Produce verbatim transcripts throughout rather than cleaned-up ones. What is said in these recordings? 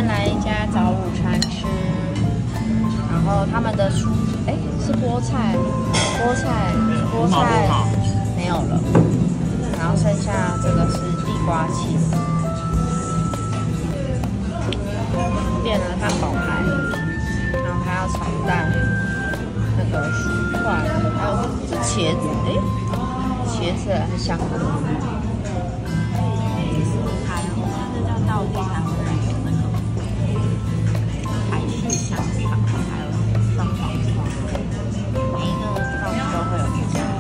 边来一家早午餐吃，然后他们的蔬，哎，是菠菜，菠菜，菠菜没有了，然后剩下这个是地瓜切，点了汉堡排，然后还有炒蛋，那个薯块，还有是茄子，哎，茄子还是香菇？排，我们这叫道地才会有那个海式香肠，还有双黄瓜，每一个道地都会有这家。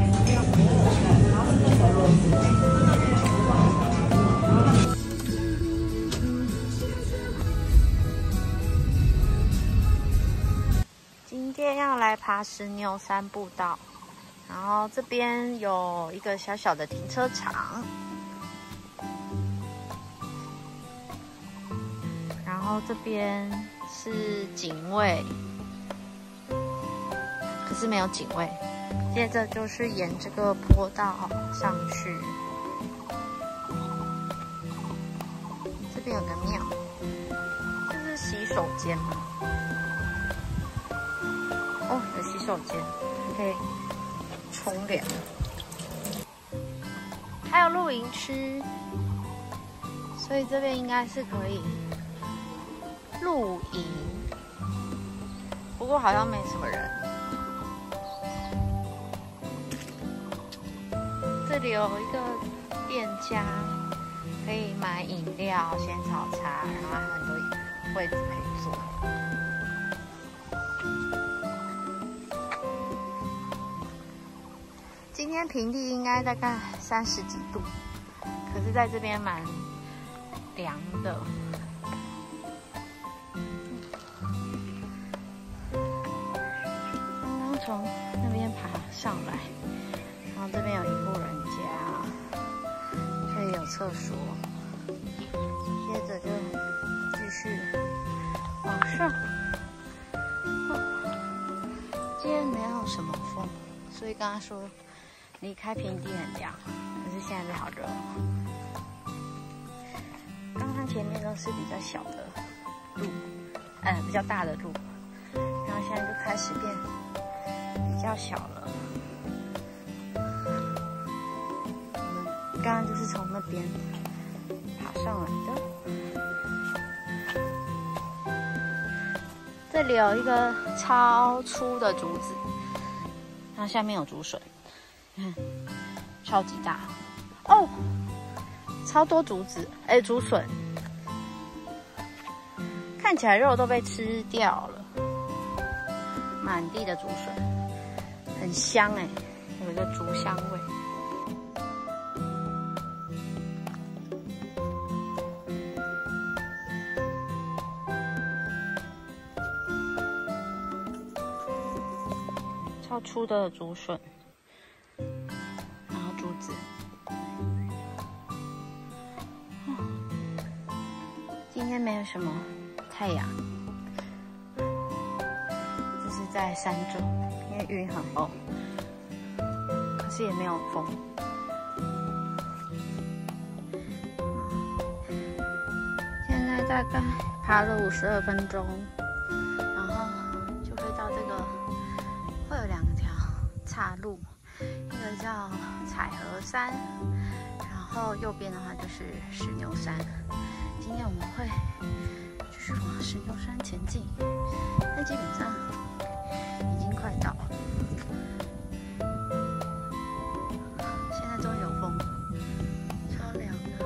今天要来爬石牛山步道，然后这边有一个小小的停车场，然后这边是警卫，可是没有警卫。接着就是沿这个坡道上去，这边有个庙，这是洗手间吗？哦，有洗手间，可以冲凉，还有露营区，所以这边应该是可以露营，不过好像没什么人。这里有一个店家，可以买饮料、仙草茶，然后还有很多位置可以坐。今天平地应该大概三十几度，可是在这边蛮凉的。刚刚从那边爬上来，然后这边有一户人家，这里有厕所，接着就继续往上。哦，今天没有什么风，所以刚刚说离开平地很凉，可是现在好热。刚刚前面都是比较小的路，呃，比较大的路，然后现在就开始变比较小了。我们刚刚就是从那边爬上来的。这里有一个超粗的竹子，它下面有竹笋。嗯，超级大哦，超多竹子，哎、欸，竹笋，看起来肉都被吃掉了，满地的竹笋，很香哎、欸，有一个竹香味。超粗的竹笋。今天没有什么太阳，这是在山中，因为云很厚，可是也没有风。现在大概爬了五十二分钟，然后就会到这个，会有两条岔路，一个叫彩河山，然后右边的话就是石牛山。今天我们会继续往石牛山前进，但基本上已经快到了。现在终于有风，超凉的。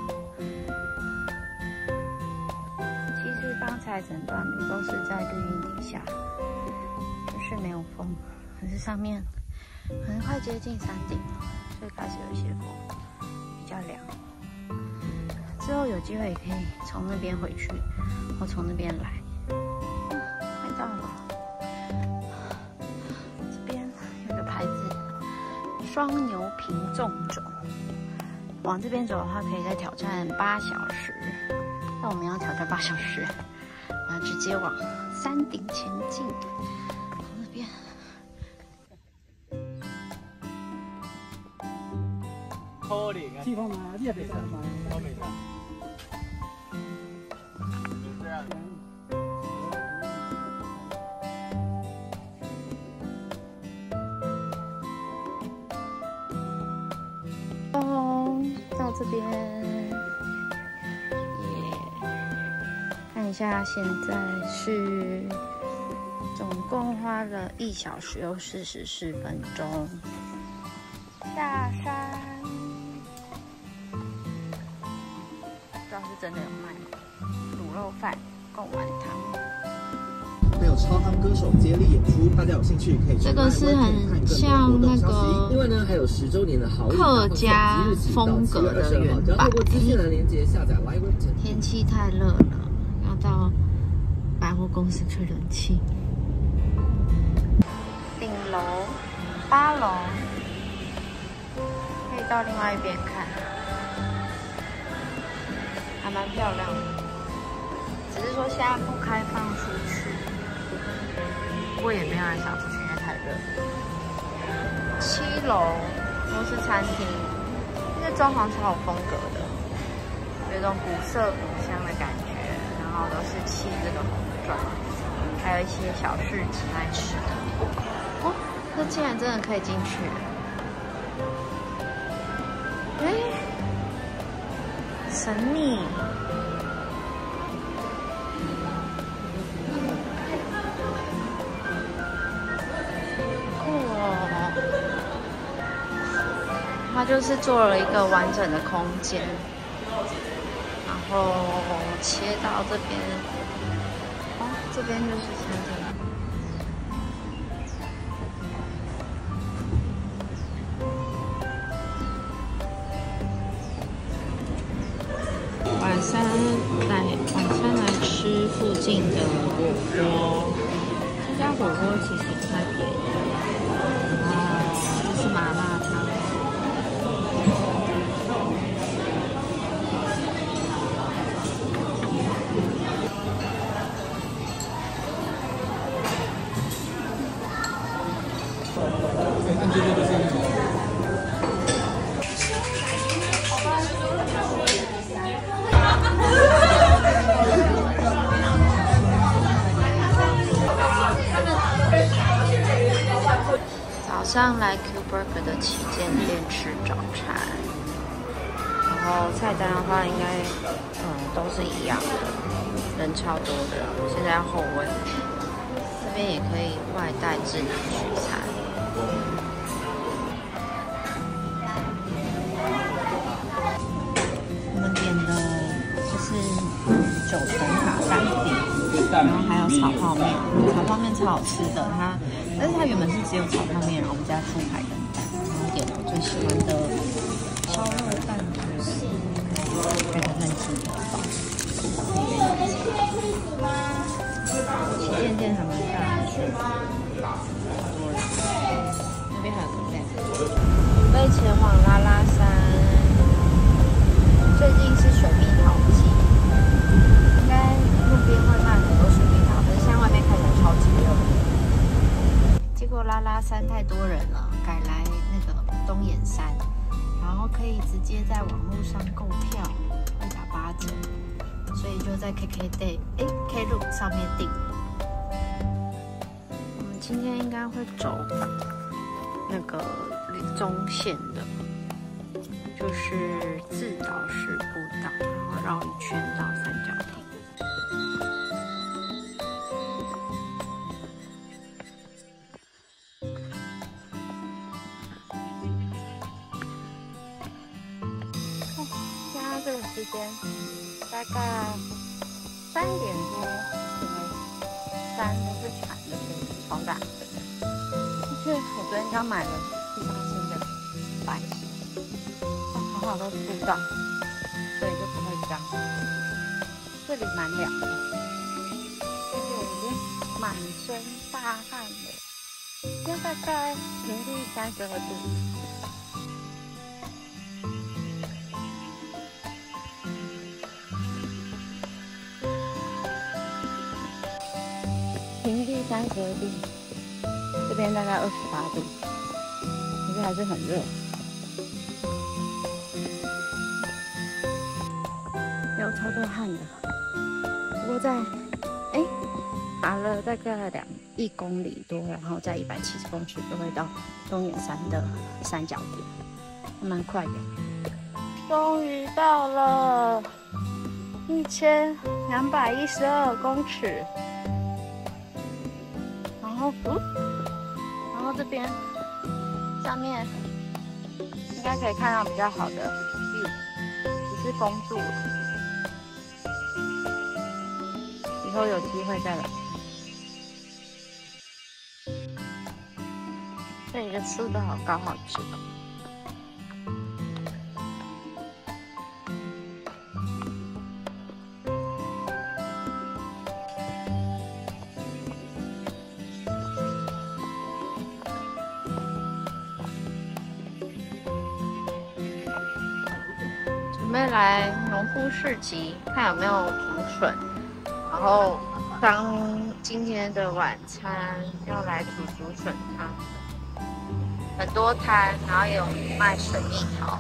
其实刚才整段路都是在绿荫底下，就是没有风，可是上面可能快接近山顶了，所以开始有一些风，比较凉。之后有机会也可以从那边回去，或从那边来。嗯，快到了。这边有个牌子，双牛坪纵走。往这边走的话，可以再挑战八小时。那我们要挑战八小时，然后直接往山顶前进。从那边。 可怜啊！地方嘛，你也袂使嘛，我袂使。 哦，到这边，耶！看一下，现在是总共花了一小时又四十四分钟。下山，不知道是真的有卖吗？卤肉饭、贡丸汤。 还有超夯歌手接力演出，大家有兴趣可以。 这个是很像那个， 另外呢，还有十周年的好客家风格的原版。天气太热了，要到百货公司吹冷气。顶楼八楼可以到另外一边看，还蛮漂亮的。只是说现在不开放出去。 不过也没有人想出去，因为太热。七楼都是餐厅，这个装潢超有风格的，有一种古色古香的感觉。然后都是砌这个红砖，还有一些小市集来吃的。哦，这竟然真的可以进去！哎，神秘。 它就是做了一个完整的空间，然后切到这边，哦，这边就是餐厅。晚上来，晚上来吃附近的火锅，这家火锅其实不太便宜，哦，这是麻辣烫。 早上来 Q Burger 的旗舰店吃早餐，然后菜单的话应该嗯都是一样的，人超多的，现在要候位。这边也可以外带智能取餐。我们点的就是九层塔蛋饼。 然后还有炒泡面，炒泡面超好吃的，它，但是它原本是只有炒泡面，然后我们加猪排跟蛋，然后点了我最喜欢的烧肉蛋吐司，还有嫩鸡腿堡，旗舰店还蛮大的，好多人，那边还有个 lab。准备前往拉拉山，最近是水蜜桃季，应该路边会卖很多水蜜桃，可是现在外面看起来超级热。结果拉拉山太多人了，改来那个东眼山，然后可以直接在网络上购票，会打八折，所以就在 K K Day 哎 Klook 上面订。我们今天应该会走那个中线的，就是自导式步道，然后绕一圈到三角亭。 这个时间大概三点多，山都是铲的，超大。而且我昨天刚买了第八星的白鞋，哦，好好都是步道，所以就不会脏。这里蛮凉的，而且我已经满身大汗了，现在大概平地三十二度。 平地三十二度，这边大概二十八度，可是还是很热。有超多汗的，不过在哎爬了大概两一公里多，然后在一百七十公尺就会到东眼山的三角点。 蛮快的。终于到了一千两百一十二公尺，然后，嗯，然后这边上面应该可以看到比较好的 view， 只是封住了，以后有机会再来。这里的吃的好高，好吃的。准备来农夫市集，看有没有竹笋，然后当今天的晚餐要来煮竹笋汤，很多摊，然后也有卖水蜜桃。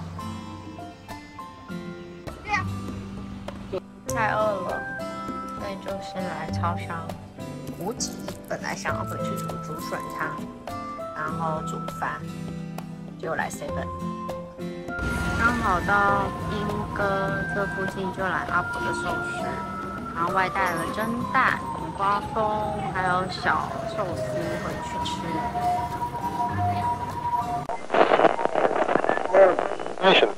太饿了，所以就先来超商补给。本来想要回去煮竹笋汤，然后煮饭，就来 seven。刚好到莺歌这附近就来阿婆的寿司，然后外带了蒸蛋、苦瓜风，还有小寿司回去吃。 Nation.